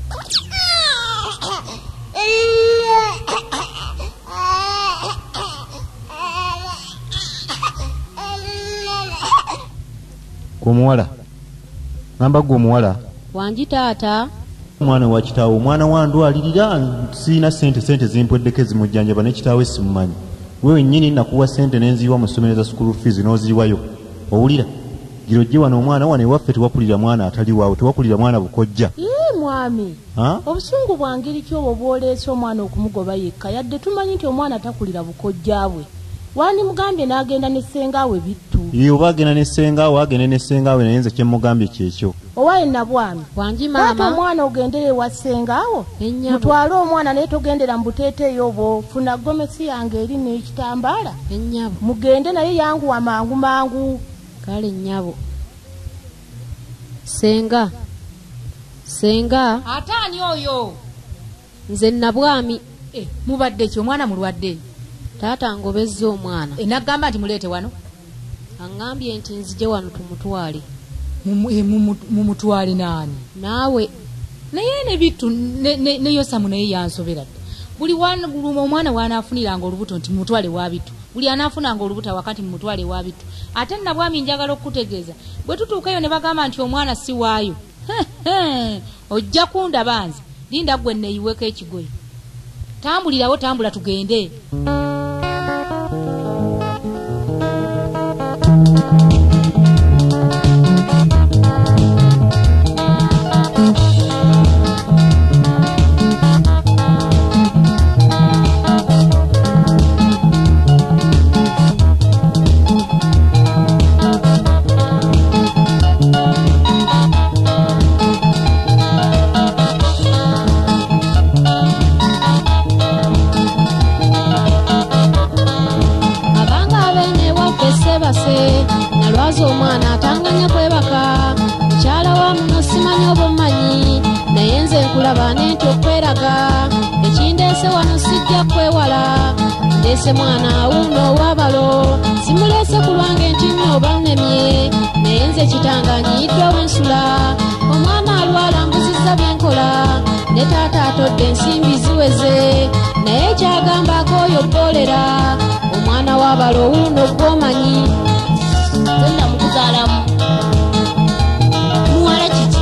Gwomuwala ngamba gwomuwala wangi taata omwana wa kitaawe omwana wa ndwalirira siina sente zimpweddeko zimujjanjaba ne kitaawe simumanyi wewe nnyini nakuwa sente nenziwa mu ssomero za school fees n'oziriwayo owulira girojje wano omwana wano ewaffe tewakulira mwana atali waawe tewakulira mwana bukojja mwami obusungu bwangeri ki obwo bwoleese omwana okumugoba yekka yadde tumanyi nti omwana takulira bukojja bwe wandimugambye n'agenda ne ssengaawe bittu oba agenda ne ssengaawe agende ne ssengaawe naye nze kyemmugambye kyekyo owaye nabwami wangi maama omwana ogendere ewa ssengaawo mutwale omwana naye togendera mu buteeteeyo obwo funa gomesi yange eri n'ekitambaala ennyabo mugende naye yanguwa mangu mangu kale nnyabo senga ataani oyo nze nabwami mubadde ki omwana mulwadde taata ngobezza omwana nagamba nti muleete wano aŋŋambye nti nzije wano tumutwale mumutwale naani naawe naye ne bittu ne yosamu naye yansobera dda buli omwana wanaafuniranga olubuto nti mumutwale wa bittu buli anaafunanga olubuto wakati mumutwale wa bittu ate nabwami njagala okukutegeeza bwe tutuukayo ne bagamba nti omwana si waayo ojja kundaba nze linda gwe neeyiweko ekigoye tambulirawo tambula tugende mwana uno wabalo simulese kulwange nti nno bannemye naye nze kitanganyiddwa wensula omwana alwala mbuzizza byenkola ne taata atodde ensimbi ziweze naye kyagambako oyo bolera omwana wabalo uno gwomanyi tenda mukuzaalamu muwala kiki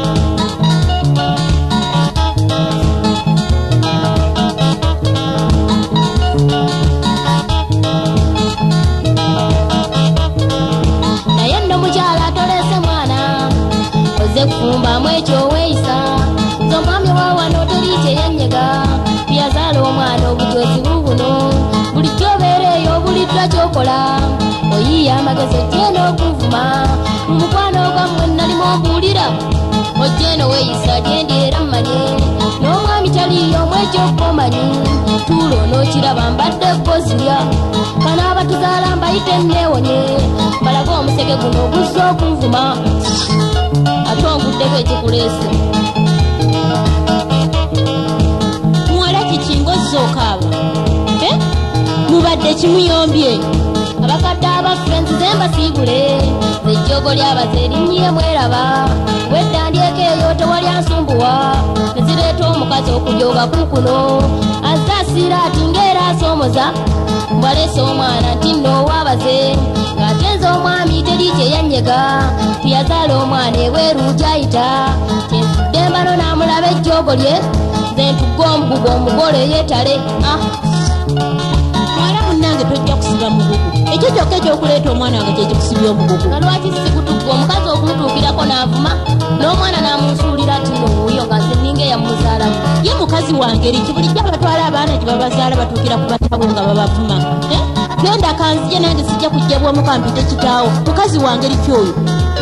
kufumba mwekyo weisa zomwami wawano teriite yanyega byazaala omwana obujozi bubuno bulijjo obeereeyo buliddwa kyokola oyiya amagezi ojjeeno okuvuma mumukwano gwammwe nalimu ombuulira ojjeeno weeyisa gyendyera mmanye n'omwami taliyo mwekyo okomanyi tuulo n'okiraba mbadde kozirya kana abatuzaala mbayite nneewonye mbalaga omusege guno oguzza okunvuma ate onguddeko ekikuleese muwala kikingozza okaaba mubadde kimuyombye abakadde abaffe nzize mbasiibule zejjogo lyabaze erinnyie mweraba weddandyeko eyo tewali ansumbuwa ne zireeta omukazi okujooga kukuno azze asiira ati ng'era asoomoza mbwaleese omwana nti nno waabaze ng'atenze omwami teri kyeyanyega tuyazaala omwana ebweru gyayita kyenfudde mbano n'amulaba ejjoogo lye nze ntugga omugugu omugole yeetale mwala munnange tojja kusiba mugugu ekyo kyokka ekyokuleeta omwana wange kyekikusibya omugugu nga lwaki sikutugga omukazi okumutuukirako n'avuma n'omwana n'amunsuulira ati nowuyo nga nze ninga eyamuzaalamu ye mukazi wange riki bulijjo abatwala abaana gye babazaala batuukira ku batabo nga babavuma genda kanzije nange sijja kujja bwomu kampite kitaawo mukazi wange riki oyo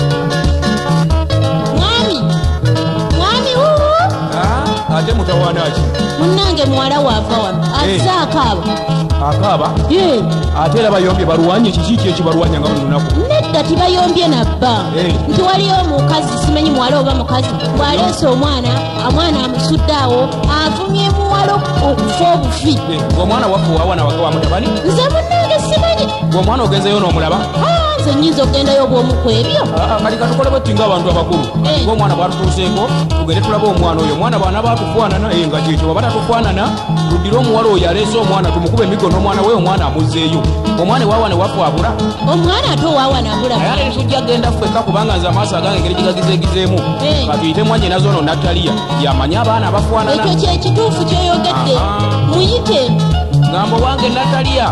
mwami ate mutawaanaki munnange muwala waava wano azze akaaba ate era bayombye balwanye kiki ekibalwanya nga buli lunaku nedda tibayombye nabba nti waliyo omukazi simanyi muwala oba mukazi bw'aleese omwana amusudde awo avumye muwala okufa obufi omwana waffe wawana waka wa mutabani nze munnange simanyi omwana ogenzeyo n'omulaba nze nze nnyinza okugendayo obwomuku ebyo kati katukole bwetti ng'abantu abakulu ng'omwana bwatutuuseeko tugende tulabe omwana oyo omwana baana batufaanana nga kyekyo baba tatufaanana tuddire omuwala oyo aleese omwana tumukube emigo n'omwana we omwana amuzzeeyo omwana ewawa ne wafu abula omwana ate owaawa nabula ayale tujja genda ffekka kubanga nze amaaso agange engeri gigagizeegizeemu katuyite mwanyina zoono Nataliya yamanyi abaana abafaanana ekyo kyekituufu kyoyogedde muyite ngamba owange Nataliya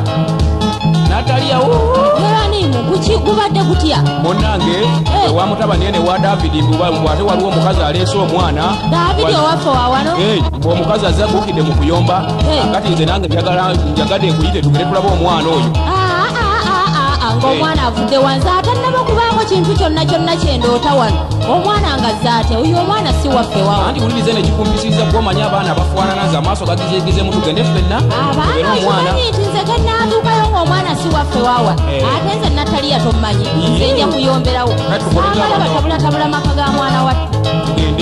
yoranimu gubadde gutya munnange ewa mutabani ene wa Davidi mbwate waliwo omukazi aleese omwana Davidi owaffe wawano omukazi azze agukidde mu kuyomba kati nze nange njagadde nkuyite tugere tulabe omwana oyo ng'omwana avudde wanze atannaba kubaako kintu kyonna kyendoota wano omwana nga zaate oyo omwana si waffe wawa anti wulirize nekikumpisiza gwomanya abaana abafaanana nze amaaso gagizeegizemu tugende ffenna abaana okimanyi nti nze gennaatuukayo ng'omwana si waffe wawa ate nze Nataliya tommanyi nze nja kuyomberawo saagala batabulatabula maka ga mwana wattu tugende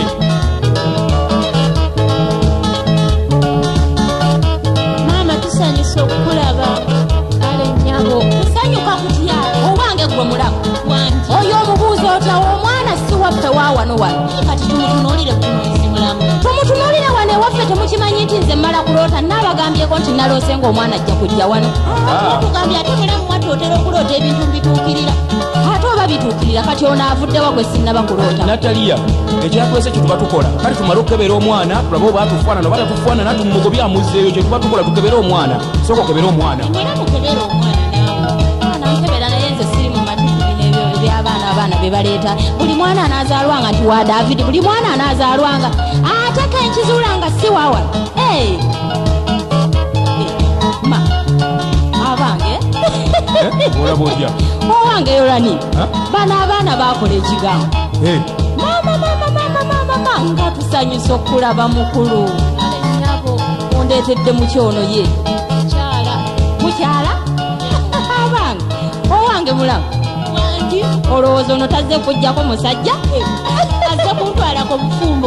maama tusanyusa okukulaba ale nnyabo tusanyuka kutya owange gwe mulamu oyo omubuuzi otya omwana si waffe waawano wano kati tumutunuulire butunuulizi mulamu tumutunuulire wano ewaffe temukimanyi nti nze mmala kuloota naabagambyeko nti naloose ng'omwana ajja kujja wano okugambye ate mulamu watti otera okuloota ebintu mbituukirira ate oba bituukirira kati ono avuddewa gwe sinnaba kuloota Nataliya ekyatwese kye tuba tukola kati tumale okukebera omwana tulabe oba atufaanana oba tatufaanana tumugobye amuzzeeyo kye tuba tukola tukebere omwana sooka okebere omwana mwera mukebera omwana naawe nkebera naye nze siri mu matiku bino ebyo by'abaana be baleeta buli mwana anaazaalwanga nti wa Davidi buli mwana anaazaalwanga ate kenkizuulanga si wawa ma abange olaba otya owange yorani bano abaana baakola ekigambo mama nga tusanyusa okulaba mukulu nabo ondeetedde mukyono ye mukyala abange owange mulamu olowooza ono tazze kujjako musajja azze kuntwalako bufumbo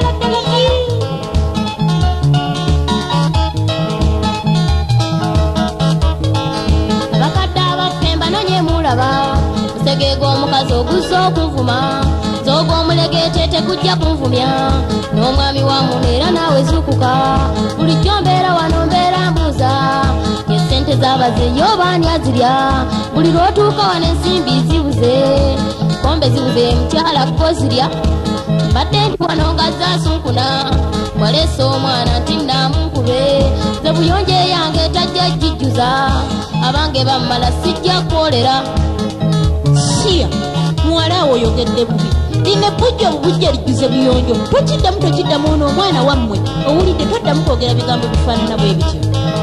abakadde abaffe mbanonye mulaba musegeega omukazi oguzza okunvuma zooga omulegeete tekujja kunvumya n'omwami wamu era naawe zukuka bulijjo mbeera wano mbeera mbuuza esente z'abazeeyo baani azirya buli lw'otuuka wano ensimbi zibuze kombe zibuze mukyala kuko zirya mbadde ndi wano nga zaasunkuna waleese omwana nti naamunkube ze buyonje yange tajja jijjuza abange bammala sijja kwolera siya muwala awo oyogedde bubi lime bujja obubujja lijjuze buyonjo tokiddamu ono omwana wammwe owulidde toddamu kwogera bigambo bifaanana bwe bityo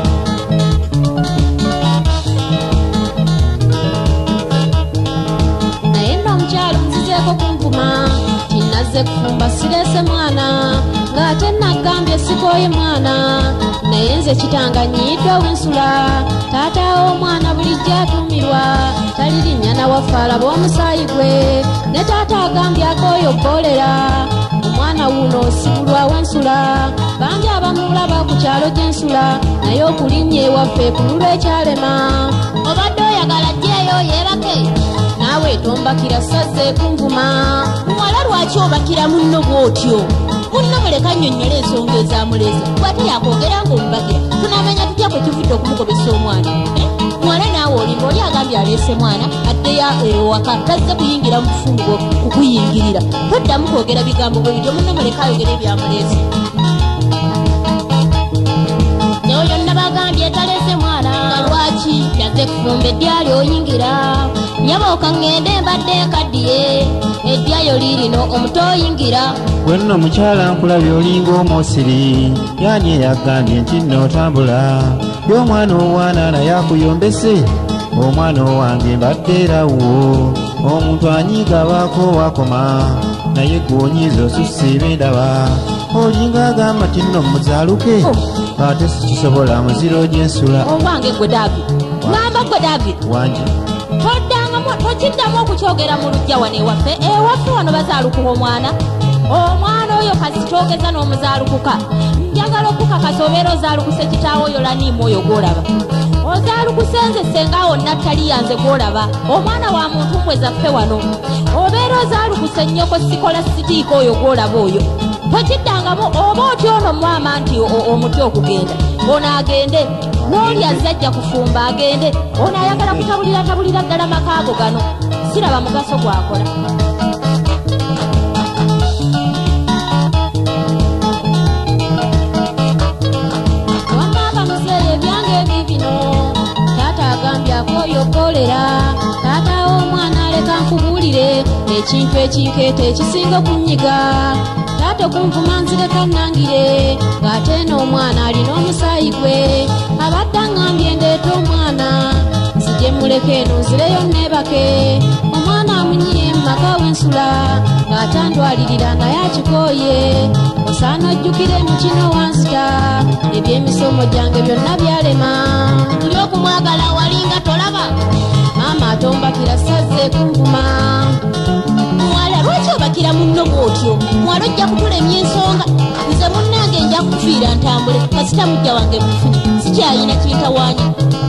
naye nno omukyalo nzizeeko kunvuma tinazze kufumba sireese mwana ng'ate naggambye sikooye mwana naye nze kitanga nnyiddwa wensula taata w'omwana bulijjo atuumirwa tali linnya nawaffe alaba omusaayi gwe ne taata agambye akooyo bboolera omwana wuno osibulwa wensula bangi abamulaba ku kyalo gy'ensula naye okulinnya ewaffe ku lulw'ekyalema obadde oyagala jjeeyo yeebake naawe tombakira sazze kunvuma muwala lwaki obakira munno bw'otyo munno muleka nnyonnyola ensonga ezamuleze bw'ate yakwogera ng'omubakira tunamenya tutya kwe kivudde okumukobesa omwana muwala naawe olimba oli agambye aleese mwana addeyo ewaka tazze kuyingira mu bufungo kukuyingirira toddamu kwogera bigambo bwe bityo munno muleka ayogera ebyamuleese oyo nabagambye taleese mwana lwaki yazze kufumba eddyayo oyingira nyabooka ŋŋende mbadde nkaddiye eddyayo liirino omuto oyingira wenno mukyala nkulabye olinga omwosiri yaani eyagambye nti nootambula y'omwana owaana naye akuyombese omwana owange mbadde erawo omuntu anyiiga abaako wakoma naye gw'onyiiza osussa ebendaba olinga agamba ti nno muzaaluke ate sikisobola muziro gy'ensula owange gwe David ngamba gwe David wangi tokiddamu okukyogera mu lujja wano ewaffe wano bazaalukuka omwana oyo kasitoogeza n'omuzaalukuka njagala okukakasa obeera ozaalukuse kitaawo oyo laniimu oyo gw'olaba ozaalukusenze senga wonna tali yanze gwolaba omwana wa muntu mbwe zaffe wano obeera ozaalukuse nnyoko sikola sitiika oyo gwolaba oyo tokiddangamu oba otyo ono mwama nti omuti okugenda ono agende n'oli azajja kufumba agende ono ayagala kutabulira ddala makaago gano siraba mugaso gwakola. Koyokolera taata omwana leka nkubulire ekintu ekinkeeta ekisinga okunyiga taata okunvuma nzireka nnangire ng'ate n'omwana alina omusaayi gwe abadde aŋŋambye ndeeta omwana nzije muleke eno nzireyo neebake omwana amunyire mu maka w'ensula ng'atandwalirira naye akikooye osaana ojjukire mu kino wanzita ebyemisomo gyange byonna byalema buli okumwagala walinga tolaba maama atombakira sazze kunvuma muwala lwaki obakira munno bwotyo muwala ojja kutulemya ensonga nze munnange nja kufiira ntambule kasita mujja wange mufuni sikyayina kintawaanya.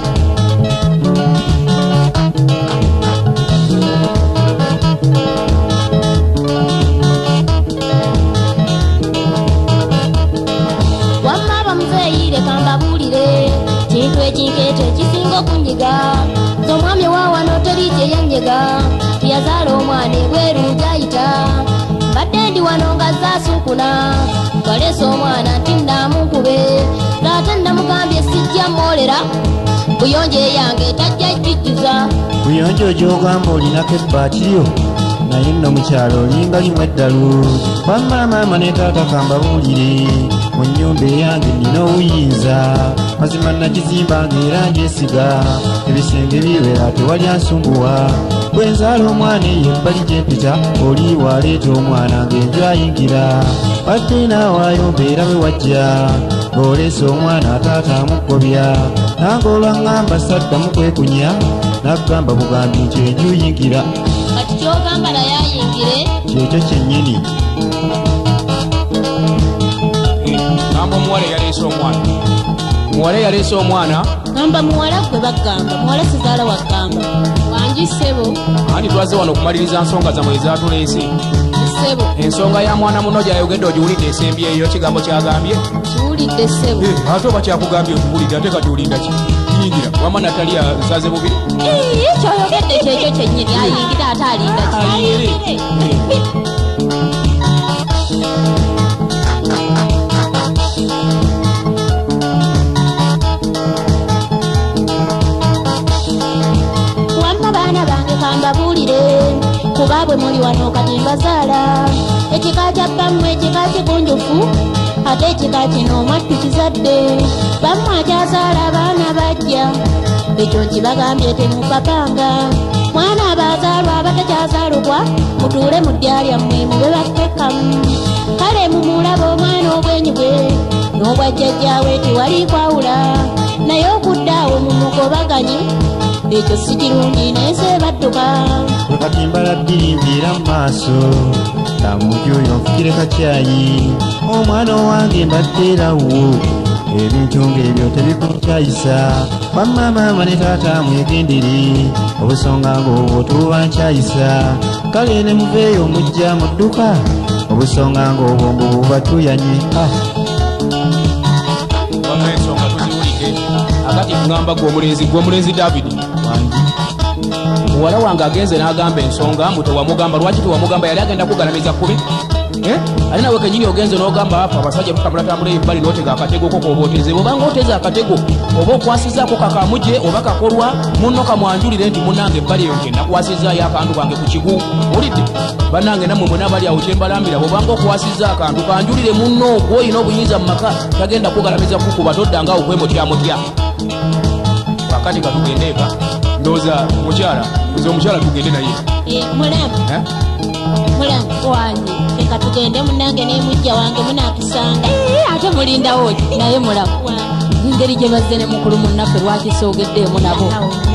Kintu ekinkeeta ekisinga okunyiga omwami waawano teri gye yanyega tiyazaala omwana ebweru gyayita badde ndi wano nga zaasunkuna twaleese omwana nti ndamunkube naate namugambye sijja mwolera buyonjo eyange tajja jjijjiza buyonjo gy'ogamba olinako ebbaatiyo naye nno mukyalo olinga limu eddalu bamaamaama ne taata kambabuulire mu nnyumba eyange nnina obuyinza mazima nakizimba ng'era njeesiga ebisenge biwera tewali ansumbuwa bwe nzaala omwana eyo ebbali gyempita oli waleeta omwana ng'enju ayingira badde naawaayo mbeera bwe wajja ng'oleese omwana taata amukobya nange olwaŋŋamba saddamu kwekunya naggamba bugambi nti enju yingira kati kyogamba naye ayingire kyekyo kyennyini. Gamba omuwala yaleese omwana muwala yaleese omwana gamba muwala gwe bagamba muwala sizaala wagamba wangi ssebo andi twaze wano okumaliriza nsonga zammwe ezatuleese ssebo ensonga ya mwana muno gyayogedde ogiwulidde esembyeyo kigambo kyagambye kiwulidde ssebo ate oba kyakugambye okuwulidde ate kati olinda ki yingira wama nataliya nsaze bubiri kyoyogedde kyekyo kyennyini ayingira ate alinda ayingire mbabuulire kuba bwe muli wano kati mbazaala ekika kya bbammwe ekika kigunjufu ate ekika kino omwattu kizadde bammu akyazaala abaana bajja ekyo nkibagambye temupapanga mwana abazaalwa abatakyazaalubwa mutuule mu ddya lyammwe mube bakkekkamu kale mumulaba omwana obwenyi bwe n'obwajjajjaawe tewali kwawula naye okuddaawo mumugobaganye ekyo si kirungi naye seebadduka bwe kati mbala bbiri mviira mu maaso tamugi oyo nfukire kakyayi omwana owange mbaddeerawo ebintu ng'ebyo tebikukyayisa bamaamaama ne taata mwegendere obusonga ng'obwo tububa nkyayisa kale ne muveeyo mujja mu dduka obusonga ng'obwo mbu buba tuyanye ensonga tuziwulidde akati kugamba gwomulenzi David muwala wange agenze n'agamba ensonga mbu tewamugamba lwaki tewamugamba yali agenda kugalamiza kubi ali nawe kenyini ogenze n'ogamba afa abasajja tutambulatambula ebbali n'otega akatego ko k'oba oteze obanga oteze akatego oba okwasizaako kakamuje oba kakolwa munno kamwanjulire nti munange ebbali eyo ngenda kwasizaayo akantu kange ku kigu olidde bannange nammwe mwena bali awo kyembalambira bwobanga okwasiza akantu kanjulire munno gw'olina obuyinza mu maka tagenda kugalamiza kukuba toddanga okwemutyamutya wakati katugende eka ndowooza mukyala nze omukyala tugende naye mulamu wange eka tugende munange nemujja wange munatusanga ate mulindawo naye mulamu engeri gye bazze ne mukulu munnaffe lwakisoogeddeemu nabo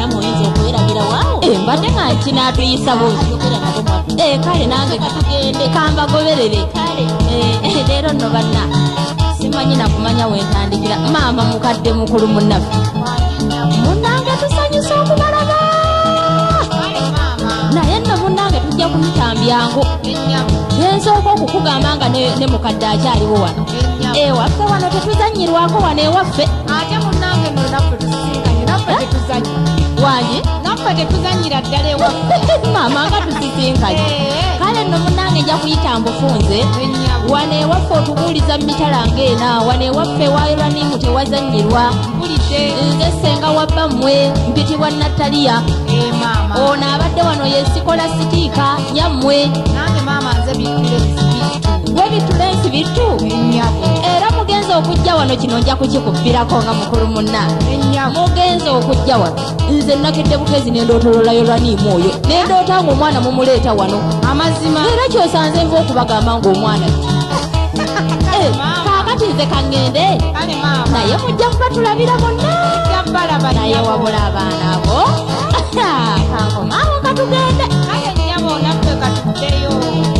mbadde nga kinaatuyisa buzi kale nange katugende kambagoberere leero nno banna simanyi nakumanya wentandikira maama mukadde mukulu munnaffe yangu nensooka okukugamba nga ne mukadde akyaliwo wano ewaffe wano tetuzanyirwako wano ewaffe ate munnange no naffe tusisinkanye naffe tetuzanya wangi naffe tetuzanyira ddala ewaffe maama nga tusisinkanye kale nno munnange nja kuyita mbufunze wano ewaffe otubuuliza mu mitala ng'ena wano ewaffe wairanimu tewazanyirwa mpulidde nze senga wabba mmwe mpitibwa Nataliya maama ono abadde wano yesikola sitiika nyammwe nange maama nze bitulensi bittu we bitulensi bittu era mugenze okujja wano kino nja kukikubbirako nga mukulu munnange mugenze okujja wano nze nakedde bukezi nendootolola yoraniimu oyo nendoota ng'omwana mumuleeta wano amazima era kyosanze nva okubagamba ng'omwana kaakati nze kaŋŋende kale maama naye mujja kuba tulabira bonna jabbalaba naye wabula abaana abo kankomaawo katugende kale nnyabo naffe katuddeyo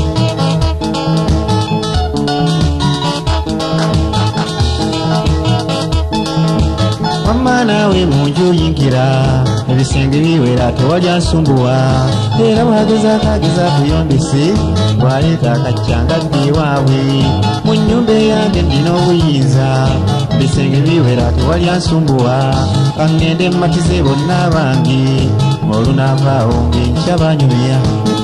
wamma naawe munju yingira ebisenge biwera tewali ansumbuwa era bwagezaako agezaako yombesi bwaleeta akaccanga ddi waabwe mu nnyumba eyange ndina obuyinza ebisenge biwera tewali ansumbuwa kaŋŋende mmatize bonna bange olunaavaawo ng'enkya banyumya